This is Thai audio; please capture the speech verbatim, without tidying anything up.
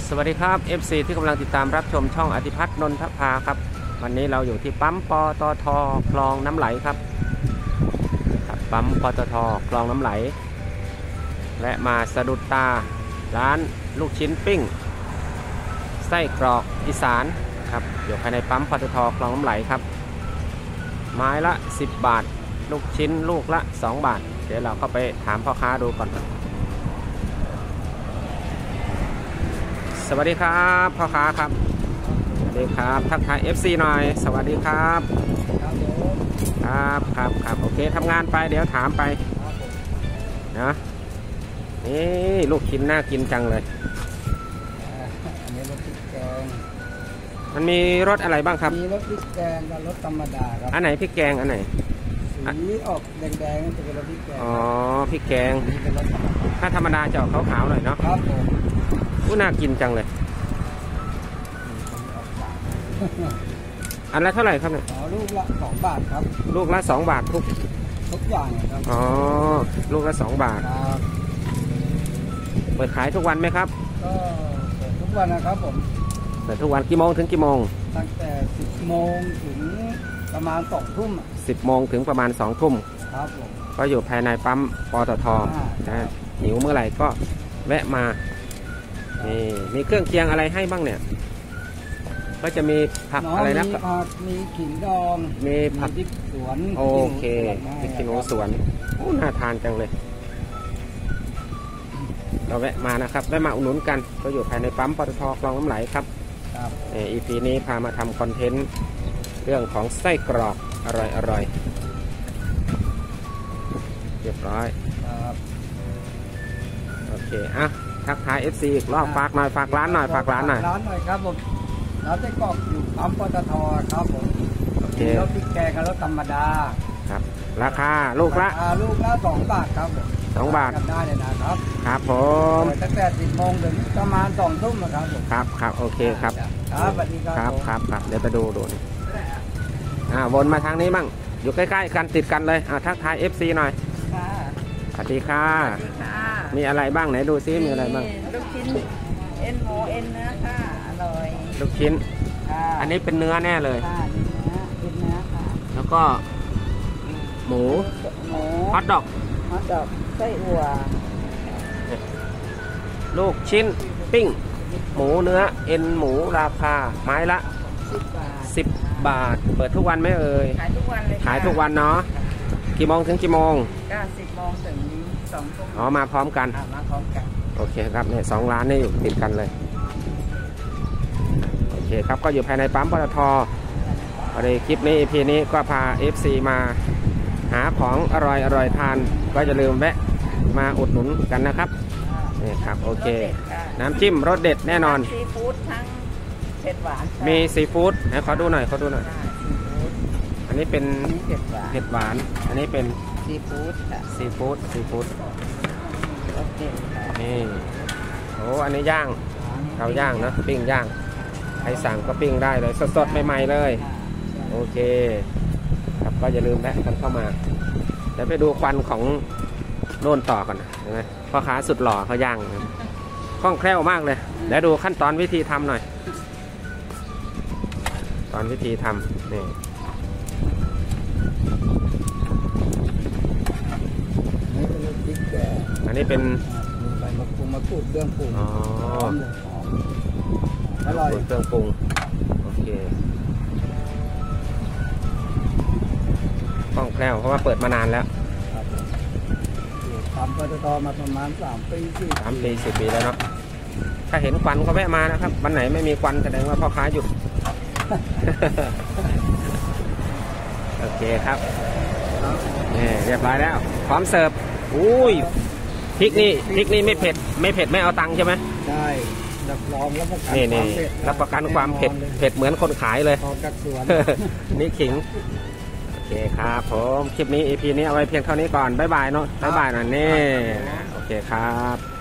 สวัสดีครับ เอฟ ซี ที่กำลังติดตามรับชมช่องอธิพัฒน์นนทภาครับวันนี้เราอยู่ที่ปั๊มปตท.คลองน้ำไหลครับปั๊มปตท.คลองน้ำไหลและมาสะดุดตาร้านลูกชิ้นปิ้งไส้กรอกอีสานครับอยู่ภายในปั๊มปตท.คลองน้ำไหลครับไม้ละสิบบาทลูกชิ้นลูกละสองบาทเดี๋ยวเราเข้าไปถามพ่อค้าดูก่อนครับสวัสดีครับพ่อค้าครับสวัสดีครับทักทาย เอฟ ซี หน่อยสวัสดีครับครับครับครับโอเคทำงานไปเดี๋ยวถามไปนะนี่ลูกชิ้นน่ากินจังเลยอันนี้รสพริกแกงมันมีรสอะไรบ้างครับมีรสพริกแกงกับรสธรรมดาครับอันไหนพริกแกงอันไหนสีออกแดงๆจะเป็นรสพริกแกงอ๋อพริกแกงนี่เป็นรสธรรมดาถ้าธรรมดาจะออกขาวๆหน่อยเนาะครับผมอู้น่ากินจังเลยอันละเท่าไหร่ครับเนี่ยอ๋อลูกละสองบาทครับลูกละสองบาททุกทุกอย่างครับอ๋อลูกละสองบาทครับเปิดขายทุกวันไหมครับก็เปิดทุกวันนะครับผมเปิดทุกวันกี่โมงถึงกี่โมงตั้งแต่สิบโมงถึงประมาณสองทุ่มสิบโมงถึงประมาณสองทุ่มครับผมก็อยู่ภายในปั๊มปตท.นะหิวเมื่อไหร่ก็แวะมานี่มีเครื่องเคียงอะไรให้บ้างเนี่ยก็จะมีผักอะไรนะมีผักมีขิงดองมีผักพริกสวนโอเคพริกขี้หนูสวนโอ้น่าทานจังเลยเราแวะมานะครับแวะมาอุดหนุนกันก็อยู่ภายในปั๊มปตท.คลองน้ำไหลครับเออ อี พี นี้พามาทำคอนเทนต์เรื่องของไส้กรอกอร่อยอร่อยเรียบร้อยโอเคอ่ะทักทาย เอฟ ซี อีกรอบฝากหน่อยฝากร้านหน่อยฝากร้านหน่อยร้านหน่อยครับผมร้านไส้กรอกอยู่ปั๊มปตท.ครับผมโอเครสพริกแกงกับรสธรรมดาครับราคาลูกละลูกละสองบาทครับสองบาทได้เลยนะครับครับผมตั้งแต่สิบโมงถึงประมาณสองทุ่มครับผมครับครับโอเคครับครับสวัสดีครับครับครับเดี๋ยวไปดูดูอ่าวนมาทางนี้บ้างอยู่ใกล้ๆกันติดกันเลยอ่าทักทาย เอฟ ซี หน่อยสวัสดีค่ะมีอะไรบ้างไหนดูซิมีอะไรบ้างลูกชิ้นเอ็นหมูเอ็นเนื้อค่ะอร่อยลูกชิ้นอันนี้เป็นเนื้อแน่เลยเป็นเนื้อค่ะแล้วก็หมูหมูฮอทดอกฮอทดอกไส้อั่วลูกชิ้นปิ้งหมูเนื้อเอ็นหมูราคาไม้ละสิบบาทเปิดทุกวันไหมเอ่ยขายทุกวันเลยขายทุกวันเนาะกี่โมงถึงกี่โมงก็สิบโมงถึงสองทุ่มอ๋อมาพร้อมกันมาพร้อมกันโอเคครับเนี่ยสองร้านนี่อยู่ติดกันเลยโอเคครับก็อยู่ภายในปั๊มปตท.พอดีคลิปนี้ อี พี นี้ก็พา เอฟ ซี มาหาของอร่อยอร่อยทานก็อย่าลืมแวะมาอุดหนุนกันนะครับนี่ครับโอเคน้ำจิ้มรสเด็ดแน่นอนซีฟู้ดทั้งเผ็ดหวานมีซีฟู้ดให้ขอดูหน่อยขอดูหน่อยอันนี้เป็นเผ็ดหวานอันนี้เป็นซีฟู้ดซีฟู้ดซีฟู้ดนี่โอ้อันนี้ย่างเราย่างนะปิ้งย่างใครสั่งก็ปิ้งได้เลยสดๆใหม่ๆเลยโอเคครับก็อย่าลืมแวะกันเข้ามาเดี๋ยวไปดูควันของโน่นต่อกันนะเห็นไหมพ่อค้าสุดหล่อเขาย่างคล่องแคล่วมากเลยเดี๋ยวดูขั้นตอนวิธีทำหน่อยตอนวิธีทำนี่อันนี้เป็นใบมะกรูดมะกรูดเครื่องปรุงอ๋ออร่อยเครื่องปรุงโอเคคล่องแคล่วเพราะว่าเปิดมานานแล้วทำปตท.มาประมาณสามปีสี่สามปีสี่ปีแล้วเนาะถ้าเห็นควันก็แวะมานะครับวันไหนไม่มีควันแสดงว่าพ่อค้าหยุดโอเคครับนี่เรียบร้อยแล้วพร้อมเสิร์ฟอุ้ยพริกนี่พริกนี่ไม่เผ็ดไม่เผ็ดไม่เอาตังค์ใช่ไหมใช่รับรองรับประกันนี่นี่รับประกันความเผ็ดเผ็ดเหมือนคนขายเลยนี่ขิงโอเคครับผมคลิปนี้ อี พี นี้เอาไว้เพียงเท่านี้ก่อนบ๊ายบายเนาะบ๊ายบายนะนี่โอเคครับ